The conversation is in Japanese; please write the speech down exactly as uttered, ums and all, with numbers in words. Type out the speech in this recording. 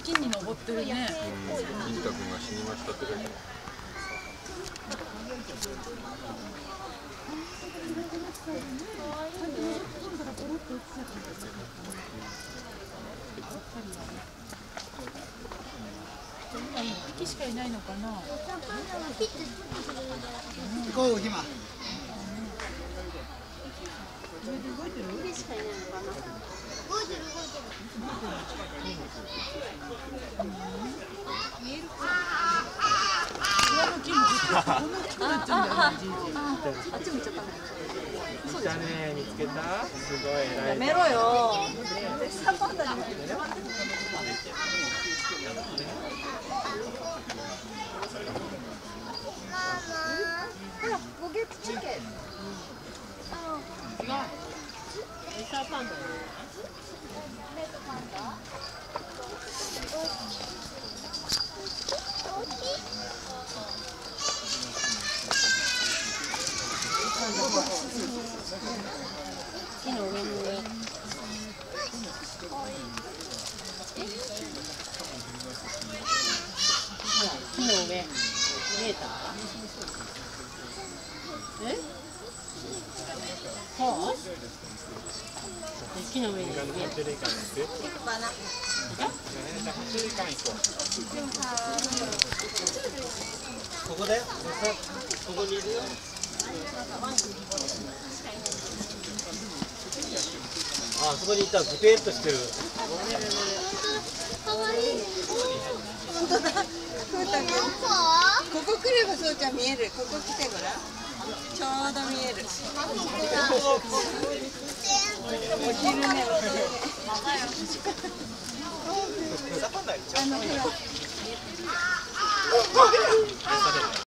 木に登ってるね。 金太くんが死にましたって書いてある。 木しかいないのかな。 行こう、今。 木しかいないのかな。動いてる動いてる。 見えるか。裏の木もこんな大きくなっちゃうんだよね。 あっち向いちゃったね。 見たね、見つけた。すごい偉い。 やめろよ。サパンダに。ほら、ゴゲッチチケ。ああ。違う。エサパンダ。レッドパンダ。木の上に上。木の上。見えた？え？はあ？木の上に見えた。 ここだよ。ここにいるよ。あ、そこにいたらグテーっとしてる。 かわいい。 本当だ。そうだね。ここ来ればそうちゃん見える。ここ来てごらん。ちょうど見える。お昼寝。あのほら。